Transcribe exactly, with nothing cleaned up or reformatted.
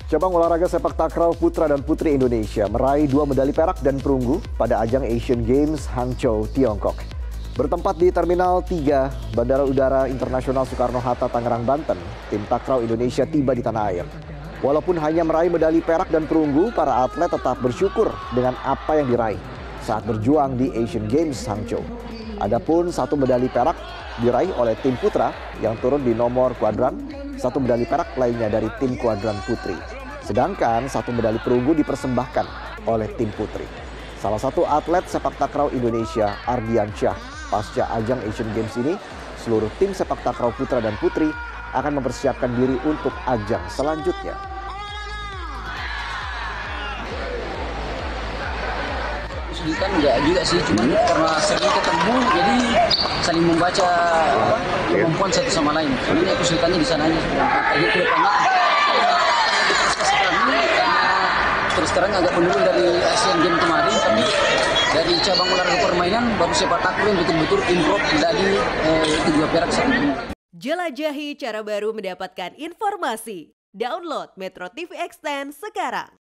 Cabang olahraga sepak takraw putra dan putri Indonesia meraih dua medali perak dan perunggu pada ajang Asian Games Hangzhou, Tiongkok. Bertempat di Terminal tiga, Bandara Udara Internasional Soekarno-Hatta, Tangerang, Banten, tim takraw Indonesia tiba di tanah air. Walaupun hanya meraih medali perak dan perunggu, para atlet tetap bersyukur dengan apa yang diraih saat berjuang di Asian Games Hangzhou. Adapun satu medali perak diraih oleh tim putra yang turun di nomor kuadran, satu medali perak lainnya dari tim kuadran putri. Sedangkan satu medali perunggu dipersembahkan oleh tim putri. Salah satu atlet sepak takraw Indonesia, Ardian Syah, pasca ajang Asian Games ini, seluruh tim sepak takraw putra dan putri akan mempersiapkan diri untuk ajang selanjutnya. Kesulitan enggak juga sih, cuma karena sering ketemu jadi saling membaca kemampuan satu sama lain. Sebenarnya kesulitannya di sana aja. Jadi kedepannya terus terang agak menurun dari Asian Games kemarin, tapi dari cabang olahraga permainan baru sepak takraw yang betul-betul improve dari eh, itu dua perak satu. Jelajahi cara baru mendapatkan informasi. Download Metro T V Extend sekarang.